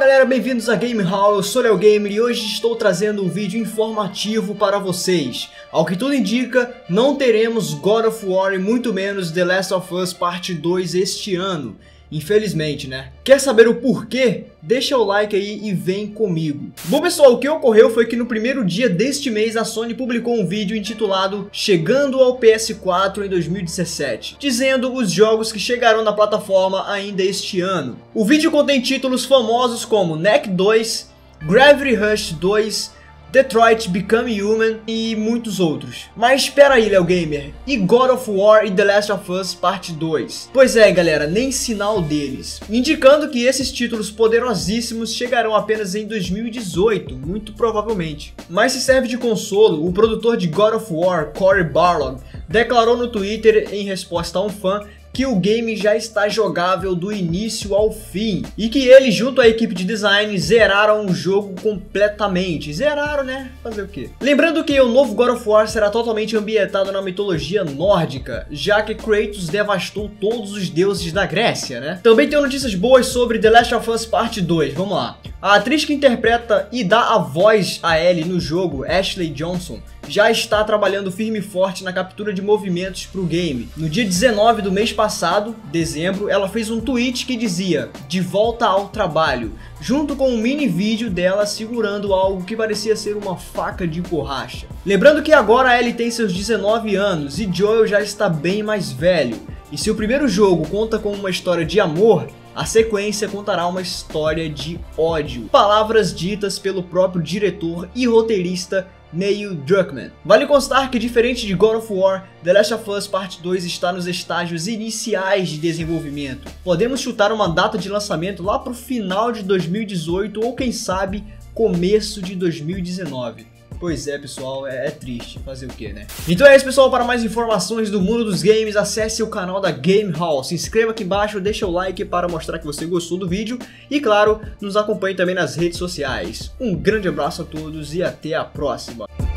galera, bem-vindos a Game Hall, eu sou Léo Gamer e hoje estou trazendo um vídeo informativo para vocês. Ao que tudo indica, não teremos God of War e muito menos The Last of Us Parte 2 este ano. Infelizmente, né? Quer saber o porquê? Deixa o like aí e vem comigo. Bom pessoal, o que ocorreu foi que no primeiro dia deste mês a Sony publicou um vídeo intitulado Chegando ao PS4 em 2017, dizendo os jogos que chegarão na plataforma ainda este ano. O vídeo contém títulos famosos como NEC 2, Gravity Rush 2, Detroit Become Human e muitos outros. Mas espera aí, Léo Gamer, e God of War e The Last of Us Parte 2? Pois é, galera, nem sinal deles, indicando que esses títulos poderosíssimos chegarão apenas em 2018, muito provavelmente. Mas se serve de consolo, o produtor de God of War, Cory Barlog, declarou no Twitter, em resposta a um fã, que o game já está jogável do início ao fim e que ele, junto à equipe de design, zeraram o jogo completamente. Zeraram, né? Fazer o quê? Lembrando que o novo God of War será totalmente ambientado na mitologia nórdica, já que Kratos devastou todos os deuses da Grécia, né? Também tenho notícias boas sobre The Last of Us Parte 2, vamos lá. A atriz que interpreta e dá a voz a Ellie no jogo, Ashley Johnson, já está trabalhando firme e forte na captura de movimentos para o game. No dia 19 do mês passado, dezembro, ela fez um tweet que dizia "De volta ao trabalho", junto com um mini vídeo dela segurando algo que parecia ser uma faca de borracha. Lembrando que agora a Ellie tem seus 19 anos e Joel já está bem mais velho. E se o primeiro jogo conta com uma história de amor, a sequência contará uma história de ódio. Palavras ditas pelo próprio diretor e roteirista Neil Druckmann. Vale constar que, diferente de God of War, The Last of Us Part 2 está nos estágios iniciais de desenvolvimento. Podemos chutar uma data de lançamento lá para o final de 2018 ou quem sabe começo de 2019. Pois é, pessoal, é triste, fazer o que, né? Então é isso, pessoal, para mais informações do mundo dos games, acesse o canal da Game Hall, se inscreva aqui embaixo, deixa o like para mostrar que você gostou do vídeo e, claro, nos acompanhe também nas redes sociais. Um grande abraço a todos e até a próxima!